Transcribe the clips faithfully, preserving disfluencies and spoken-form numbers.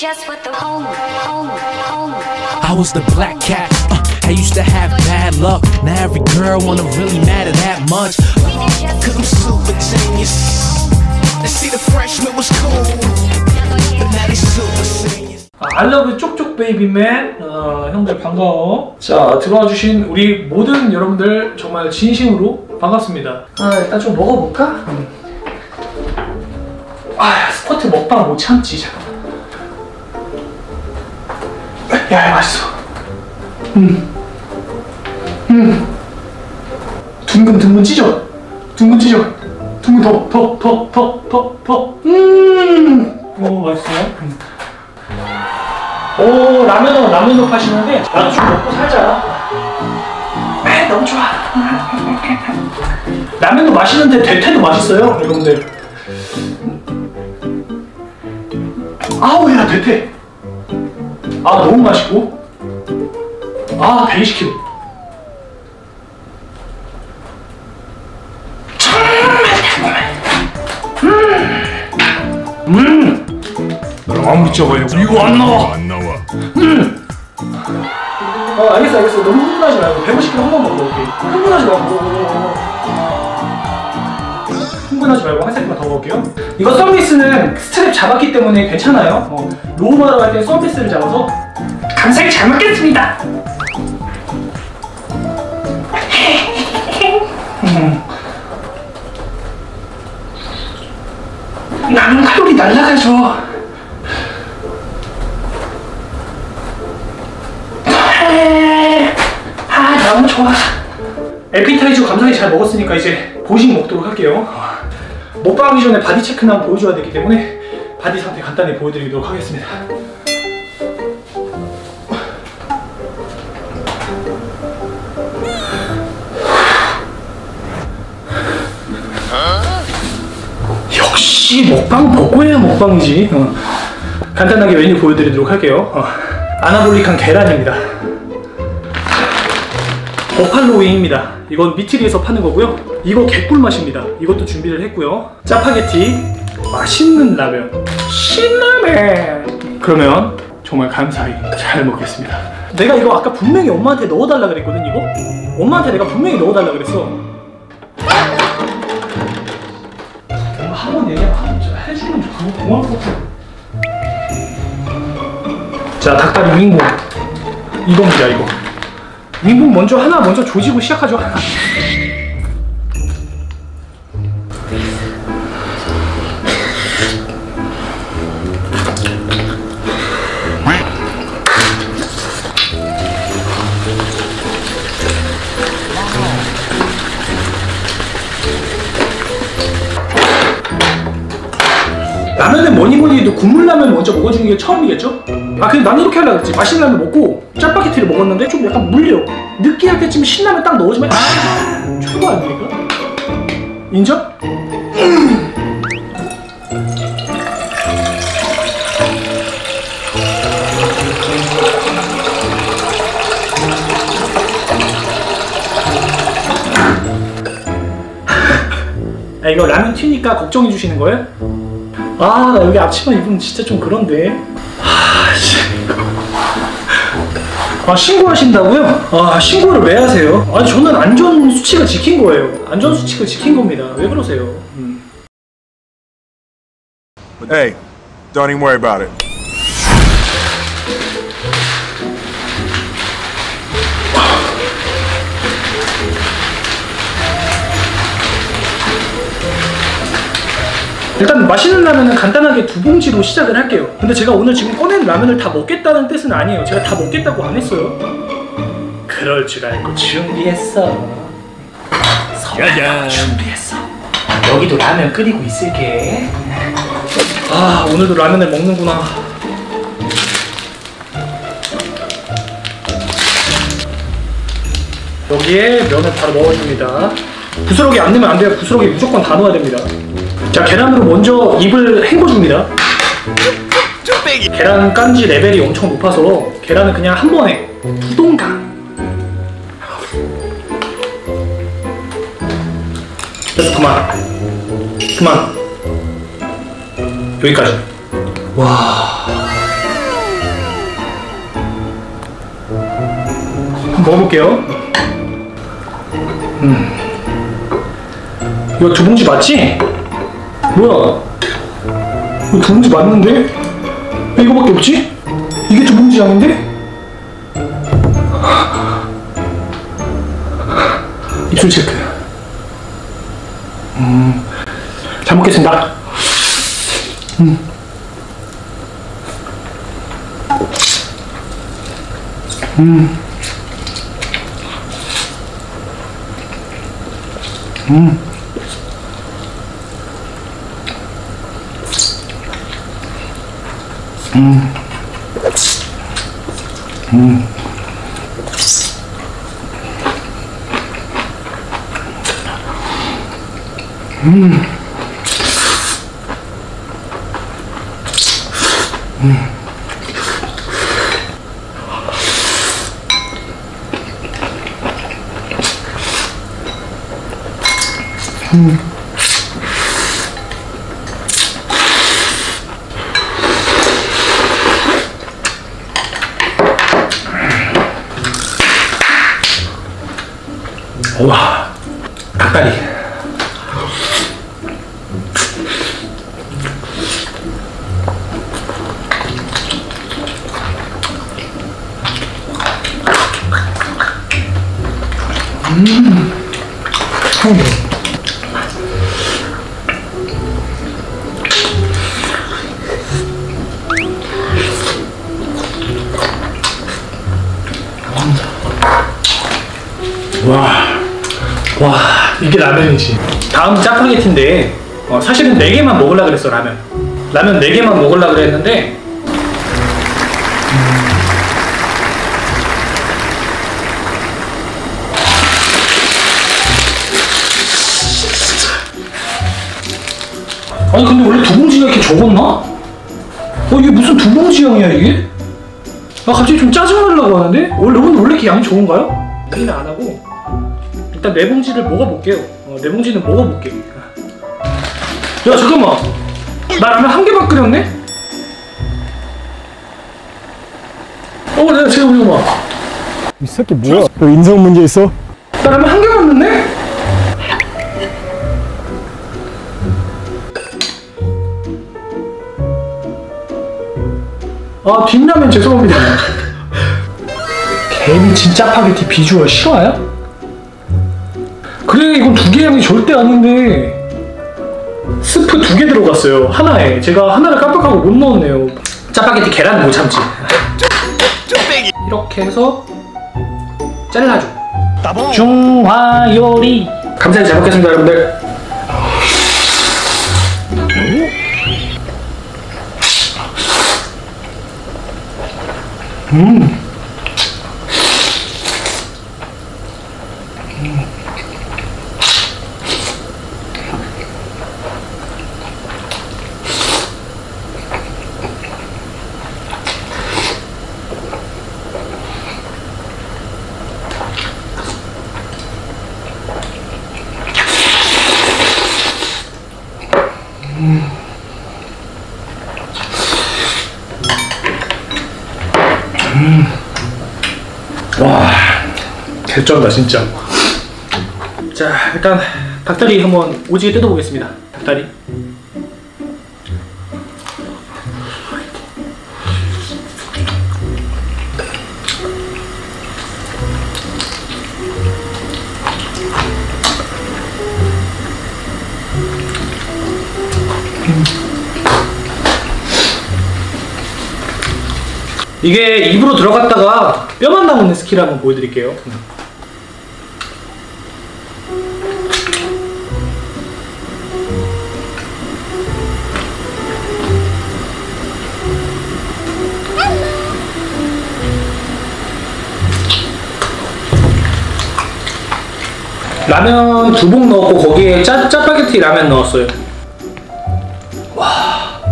just what the home, home, home, home. I was the black cat. Uh, I used to have bad luck. Now every girl wanna really matter that much. Uh, Cause I'm super genius. They see the freshman was cool, but now they super seniors. I love 쪽쪽 베이비맨. 어, 형들 반가워. 자, 들어와 주신 우리 모든 여러분들 정말 진심으로 반갑습니다. 아, 일단 좀 먹어볼까? 음. 아, 스쿼트 먹방 못 참지. 잠깐만. 야, 야, 맛있어. 음, 음. 둥근 둥근 찢어. 둥근 찢어. 둥근 더, 더, 더, 더, 더, 더. 음. 오, 맛있어요. 음. 오, 라면은 라면도 파시는데 나도 좀 먹고 살자. 에, 너무 좋아. 라면도 맛있는데 대퇴도 맛있어요, 여러분들. 아우, 야, 대퇴. 아, 너무 맛있고. 아, 백이십 킬로그램. 음. 음. 너무 미쳐버려. 이거 안 나와. 안 나와. 음. 어, 알겠어, 알겠어. 너무 흥분하지 말고 백오십 킬로그램 한 번만 먹을게. 흥분하지 말고. 흥분하지 말고 한 세트만 더 먹을게요. 이거 서비스는 스트랩 잡았기 때문에 괜찮아요. 어, 로우마로 할 때 서비스를 잡아서 감사히 잘 먹겠습니다. 음. 나는 칼로리 날라가죠. 아, 너무 좋아. 에피타이저 감사히 잘 먹었으니까 이제 보식 먹도록 할게요. 먹방하기 전에 바디 체크는 한번 보여줘야 되기 때문에 바디 상태 간단히 보여드리도록 하겠습니다. 역시 먹방 먹고 해야 먹방이지. 어. 간단하게 메뉴 보여드리도록 할게요. 어. 아나볼릭한 계란입니다. 버팔로 윙입니다. 이건 미트리에서 파는 거고요. 이거 개꿀맛입니다. 이것도 준비를 했고요. 짜파게티, 맛있는 라면, 신라면. 그러면 정말 감사히 잘 먹겠습니다. 내가 이거 아까 분명히 엄마한테 넣어달라 그랬거든. 이거 엄마한테 내가 분명히 넣어달라 그랬어. 한번 얘기하면 해주면 좋고 고마울 것 같아. 자, 닭다리 윙봉 이겁니다. 이거 윙봉 먼저 하나 먼저 조지고 시작하죠. 라면은 뭐니 뭐니 해도 국물 라면 먼저 먹어주는 게 처음이겠죠? 아, 근데 나는 이렇게 하려고 했지. 맛있는 라면 먹고 짜파게티를 먹었는데 좀 약간 물려. 느끼할 때쯤 신라면 딱 넣어주면 아, 최고 아닙니까? 인정? 음. 아, 이거 라면 튀니까 걱정해 주시는 거예요? 아, 나 여기 앞치마 입으면 진짜 좀 그런데. 아, 씨. 아, 신고하신다고요? 아, 신고를 왜 하세요? 아니, 저는 안전 수칙을 지킨 거예요. 안전 수칙을 지킨 겁니다. 왜 그러세요? 음. Hey, don't even worry about it. 일단 맛있는 라면은 간단하게 두 봉지로 시작을 할게요. 근데 제가 오늘 지금 꺼낸 라면을 다 먹겠다는 뜻은 아니에요. 제가 다 먹겠다고 안 했어요. 그럴 줄 알고 준비했어. 짜잔. 준비했어. 여기도 라면 끓이고 있을게. 아, 오늘도 라면을 먹는구나. 여기에 면을 바로 넣어줍니다. 부스러기 안 넣으면 안 돼요. 부스러기 무조건 다 넣어야 됩니다. 자, 계란으로 먼저 입을 헹궈줍니다. 계란 깐지 레벨이 엄청 높아서 계란은 그냥 한 번에 두 동강. 됐어, 그만. 그만. 여기까지. 와. 먹어볼게요. 음. 이거 두 봉지 맞지? 뭐야? 이거 두 봉지 맞는데? 왜 이거밖에 없지? 이게 두 봉지 양인데? 입술 체크. 음. 잘 먹겠습니다. 음. 음. 음. 음. 음. 음. 음. 음. 우와, 닭다리. 음. 와, 와, 이게 라면이지. 다음 짜파게티인데 어, 사실은 네 개만 먹으려고 그랬어. 라면 라면 네 개만 먹으려고 그랬는데 음. 아니 근데 원래 두 봉지가 이렇게 적었나? 어 이게 무슨 두 봉지 양이야 이게? 아 갑자기 좀 짜증나려고 하는데? 원래 오늘 원래 이렇게 양이 적은가요? 회의는 안 하고 일단 네 봉지를 먹어볼게요. 어, 네 봉지는 먹어볼게. 야 잠깐만, 나 라면 한 개만 끓였네? 어 내가 제가 우리 봐. 이 새끼 뭐야? 너 인성 문제 있어? 나 라면 한 개만 넣네? 아 뒷라면 죄송합니다. 개미친 짜파게티 비주얼 실화야? 그래 이건 두 개 양이 절대 아닌데 스프 두 개 들어갔어요 하나에. 제가 하나를 깜빡하고 못 넣었네요. 짜파게티 계란 못 참지. 이렇게 해서 잘라줘. 중화요리 감사히 잘 먹겠습니다 여러분들. 음. 음. 음. 와, 개쩐다 진짜. 자, 일단 닭다리 한번 오지게 뜯어보겠습니다. 닭다리. 이게 입으로 들어갔다가 뼈만 남는 스킬 한번 보여드릴게요. 라면 두 봉 넣었고 거기에 짜, 짜파게티 라면 넣었어요. 와,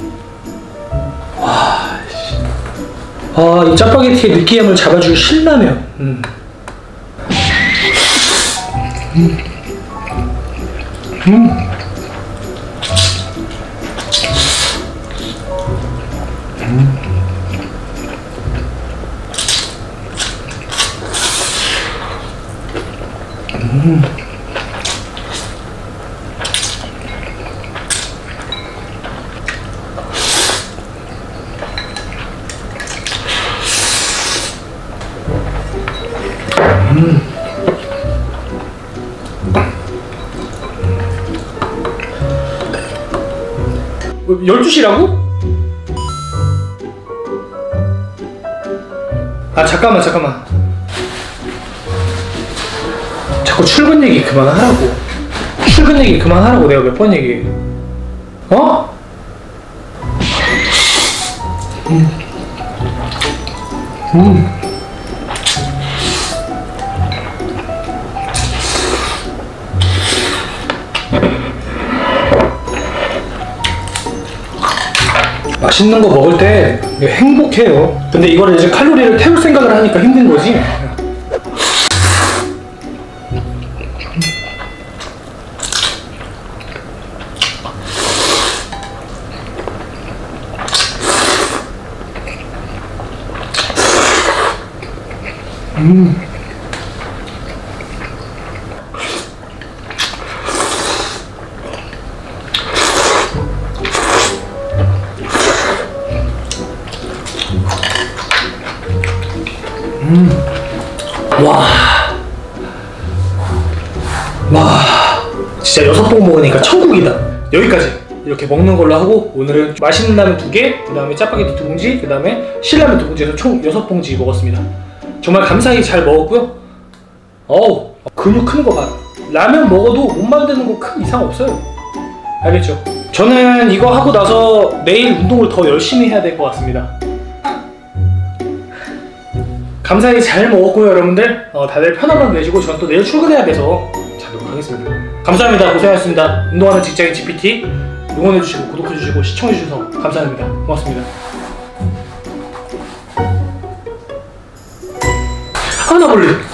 와, 아, 이 짜파게티의 느끼함을 잡아줄 신라면. 음. 음. 음. 음. 열두 시라고? 아 잠깐만 잠깐만 자꾸 출근 얘기 그만하라고. 출근 얘기 그만하라고 내가 몇 번 얘기해. 어? 음. 음. 맛있는 거 먹을 때 행복해요. 근데 이거를 이제 칼로리를 태울 생각을 하니까 힘든 거지. 음. 음. 와. 와. 진짜 여섯 번 먹으니까 천국이다. 여기까지 이렇게 먹는 걸로 하고 오늘은 맛있는 라면 두 개, 그 다음에 짜파게티 두 봉지, 그 다음에 신라면 두 봉지에서 총 여섯 봉지 먹었습니다. 정말 감사히 잘 먹었고요. 어우, 근육 크는 거 봐. 라면 먹어도 못 만드는 거 큰 이상 없어요. 알겠죠? 저는 이거 하고 나서 내일 운동을 더 열심히 해야 될 것 같습니다. 감사히 잘 먹었고요, 여러분들. 어, 다들 편한 밤 되시고 전 또 내일 출근해야 돼서 자도록 하겠습니다. 감사합니다. 고생하셨습니다. 운동하는 직장인 지피티 응원해주시고 구독해주시고 시청해주셔서 감사합니다. 고맙습니다. 하나 볼래.